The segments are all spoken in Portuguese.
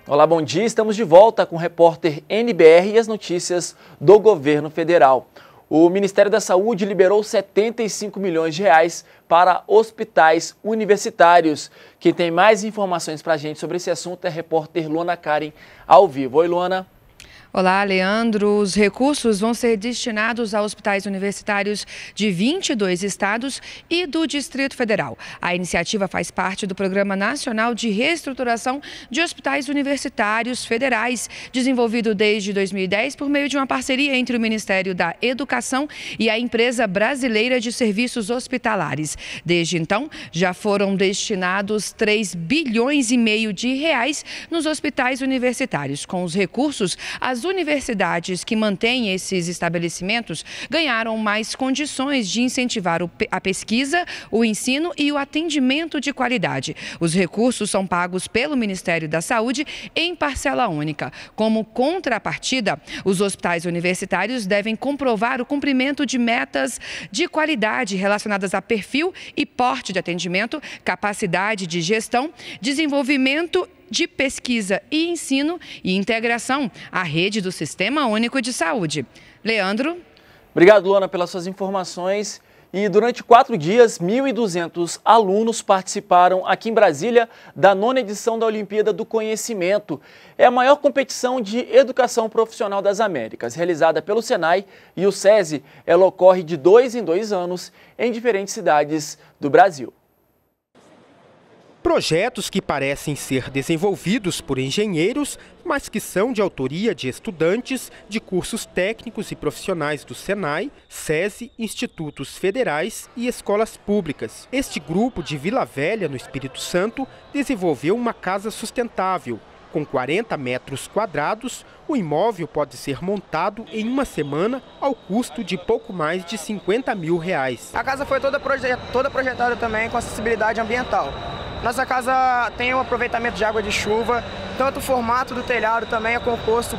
Olá, bom dia. Estamos de volta com o repórter NBR e as notícias do governo federal. O Ministério da Saúde liberou 75 milhões de reais para hospitais universitários. Quem tem mais informações para a gente sobre esse assunto é a repórter Luana Karen, ao vivo. Oi, Luana. Olá, Leandro. Os recursos vão ser destinados a hospitais universitários de 22 estados e do Distrito Federal. A iniciativa faz parte do Programa Nacional de Reestruturação de Hospitais Universitários Federais, desenvolvido desde 2010 por meio de uma parceria entre o Ministério da Educação e a Empresa Brasileira de Serviços Hospitalares. Desde então, já foram destinados 3 bilhões e meio de reais nos hospitais universitários. Com os recursos, as universidades que mantêm esses estabelecimentos ganharam mais condições de incentivar a pesquisa, o ensino e o atendimento de qualidade. Os recursos são pagos pelo Ministério da Saúde em parcela única. Como contrapartida, os hospitais universitários devem comprovar o cumprimento de metas de qualidade relacionadas a perfil e porte de atendimento, capacidade de gestão, desenvolvimento de pesquisa e ensino e integração à rede do Sistema Único de Saúde. Leandro. Obrigado, Luana, pelas suas informações. E durante 4 dias, 1.200 alunos participaram aqui em Brasília da 9ª edição da Olimpíada do Conhecimento. É a maior competição de educação profissional das Américas, realizada pelo Senai e o SESI. Ela ocorre de 2 em 2 anos em diferentes cidades do Brasil. Projetos que parecem ser desenvolvidos por engenheiros, mas que são de autoria de estudantes de cursos técnicos e profissionais do Senai, SESI, institutos federais e escolas públicas. Este grupo de Vila Velha, no Espírito Santo, desenvolveu uma casa sustentável. Com 40 metros quadrados, o imóvel pode ser montado em uma semana ao custo de pouco mais de 50 mil reais. A casa foi toda projetada também com acessibilidade ambiental. Nossa casa tem um aproveitamento de água de chuva, tanto o formato do telhado também é composto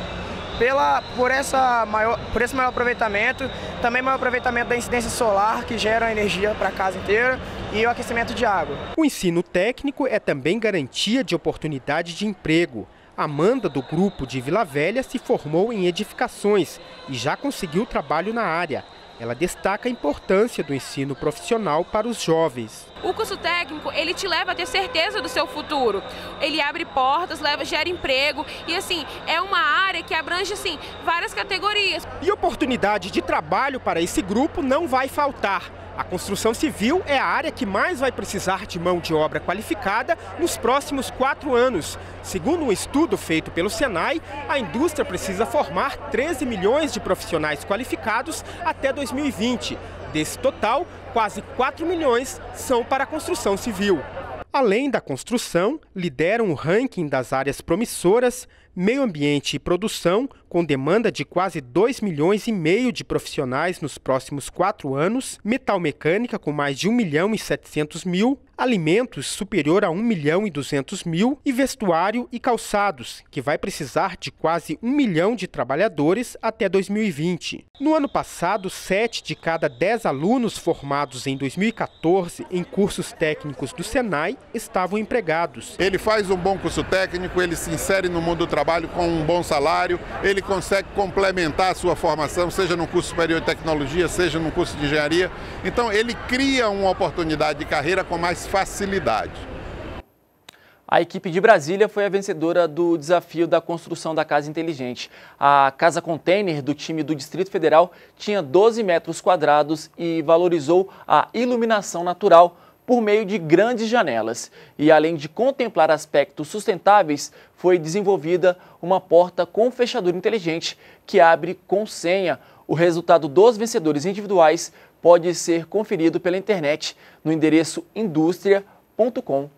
por esse maior aproveitamento, também maior aproveitamento da incidência solar, que gera energia para a casa inteira, e o aquecimento de água. O ensino técnico é também garantia de oportunidade de emprego. Amanda, do grupo de Vila Velha, se formou em edificações e já conseguiu trabalho na área. Ela destaca a importância do ensino profissional para os jovens. O curso técnico, ele te leva a ter certeza do seu futuro. Ele abre portas, gera emprego e, assim, é uma área que abrange, assim, várias categorias. E oportunidade de trabalho para esse grupo não vai faltar. A construção civil é a área que mais vai precisar de mão de obra qualificada nos próximos 4 anos. Segundo um estudo feito pelo Senai, a indústria precisa formar 13 milhões de profissionais qualificados até 2020. Desse total, quase 4 milhões são para a construção civil. Além da construção, lideram o ranking das áreas promissoras, meio ambiente e produção, com demanda de quase 2 milhões e meio de profissionais nos próximos 4 anos, metalmecânica com mais de 1.700.000, alimentos superior a 1.200.000 e vestuário e calçados, que vai precisar de quase 1 milhão de trabalhadores até 2020. No ano passado, 7 de cada 10 alunos formados em 2014 em cursos técnicos do Senai estavam empregados. Ele faz um bom curso técnico, ele se insere no mundo do trabalho com um bom salário, ele consegue complementar a sua formação, seja no curso superior de tecnologia, seja no curso de engenharia. Então ele cria uma oportunidade de carreira com mais facilidade. A equipe de Brasília foi a vencedora do desafio da construção da casa inteligente. A casa container do time do Distrito Federal tinha 12 metros quadrados e valorizou a iluminação natural por meio de grandes janelas. E além de contemplar aspectos sustentáveis, foi desenvolvida uma porta com fechadura inteligente que abre com senha. O resultado dos vencedores individuais pode ser conferido pela internet no endereço industria.com.br.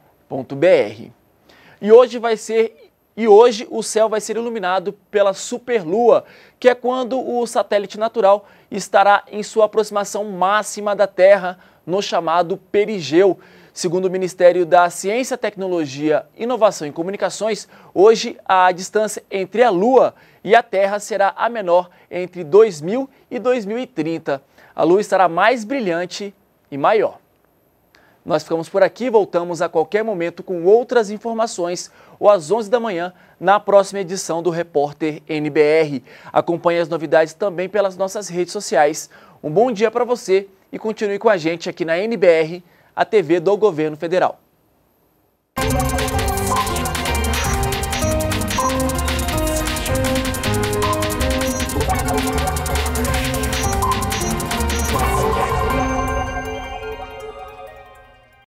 E hoje o céu vai ser iluminado pela superlua, que é quando o satélite natural estará em sua aproximação máxima da Terra, no chamado perigeu. Segundo o Ministério da Ciência, Tecnologia, Inovação e Comunicações, hoje a distância entre a Lua e a Terra será a menor entre 2000 e 2030. A Lua estará mais brilhante e maior. Nós ficamos por aqui, voltamos a qualquer momento com outras informações ou às 11 da manhã na próxima edição do Repórter NBR. Acompanhe as novidades também pelas nossas redes sociais. Um bom dia para você e continue com a gente aqui na NBR, a TV do Governo Federal.